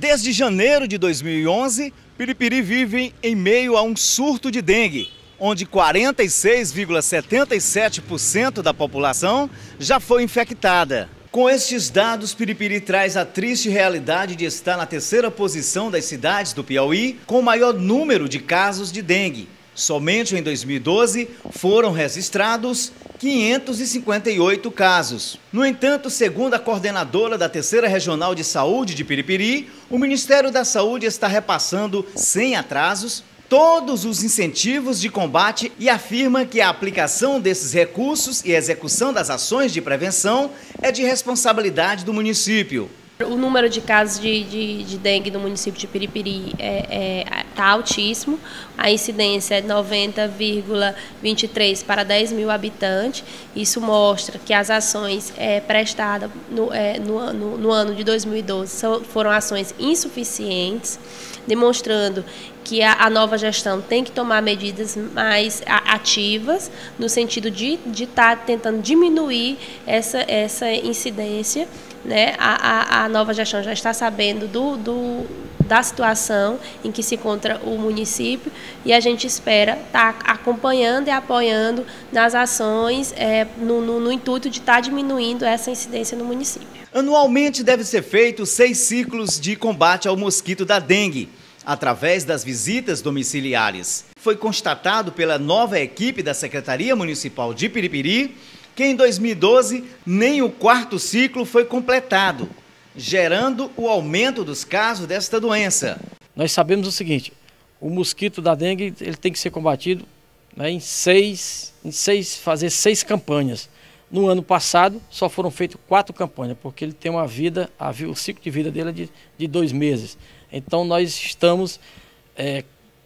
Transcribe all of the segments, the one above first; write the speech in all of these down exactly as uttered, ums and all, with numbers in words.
Desde janeiro de dois mil e onze, Piripiri vive em meio a um surto de dengue, onde quarenta e seis vírgula setenta e sete por cento da população já foi infectada. Com estes dados, Piripiri traz a triste realidade de estar na terceira posição das cidades do Piauí com o maior número de casos de dengue. Somente em dois mil e doze foram registrados quinhentos e cinquenta e oito casos. No entanto, segundo a coordenadora da Terceira Regional de Saúde de Piripiri, o Ministério da Saúde está repassando, sem atrasos, todos os incentivos de combate e afirma que a aplicação desses recursos e execução das ações de prevenção é de responsabilidade do município. O número de casos de, de, de dengue no município de Piripiri está é, é, tá altíssimo. A incidência é noventa vírgula vinte e três para dez mil habitantes. Isso mostra que as ações é, prestadas no, é, no, no, no ano de dois mil e doze são, foram ações insuficientes, demonstrando que a, a nova gestão tem que tomar medidas mais ativas, no sentido de estar tá tentando diminuir essa, essa incidência. Né? A, a, a nova gestão já está sabendo do, do, da situação em que se encontra o município e a gente espera estar tá acompanhando e apoiando nas ações é, no, no, no intuito de estar tá diminuindo essa incidência no município. Anualmente deve ser feito seis ciclos de combate ao mosquito da dengue, através das visitas domiciliares. Foi constatado pela nova equipe da Secretaria Municipal de Piripiri que em dois mil e doze nem o quarto ciclo foi completado, gerando o aumento dos casos desta doença. Nós sabemos o seguinte, o mosquito da dengue ele tem que ser combatido, né, em seis, em seis, fazer seis campanhas. No ano passado só foram feitas quatro campanhas, porque ele tem uma vida, a, o ciclo de vida dele é de, de dois meses. Então nós estamos é,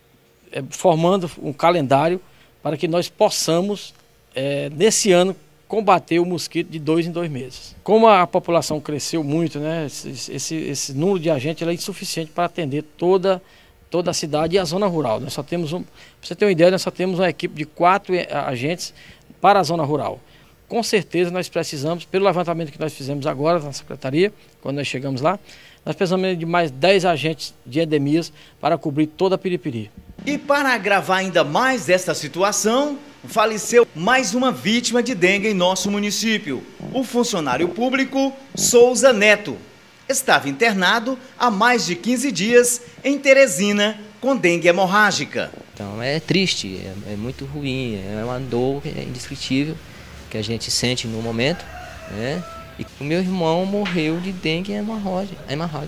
é, formando um calendário para que nós possamos, é, nesse ano, combater o mosquito de dois em dois meses. Como a população cresceu muito, né, esse, esse, esse número de agentes é insuficiente para atender toda, toda a cidade e a zona rural. Nós só temos um, para você ter uma ideia, nós só temos uma equipe de quatro agentes para a zona rural. Com certeza nós precisamos, pelo levantamento que nós fizemos agora na secretaria, quando nós chegamos lá, nós precisamos de mais dez agentes de endemias para cobrir toda a Piripiri. E para agravar ainda mais esta situação, faleceu mais uma vítima de dengue em nosso município. O funcionário público Souza Neto estava internado há mais de quinze dias em Teresina com dengue hemorrágica. Então é triste, é, é muito ruim, é uma dor indescritível que a gente sente no momento, né? E o meu irmão morreu de dengue hemorrágica,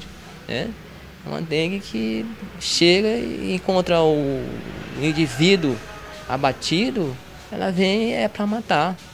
né? É uma dengue que chega e encontra o indivíduo abatido, ela vem é para matar.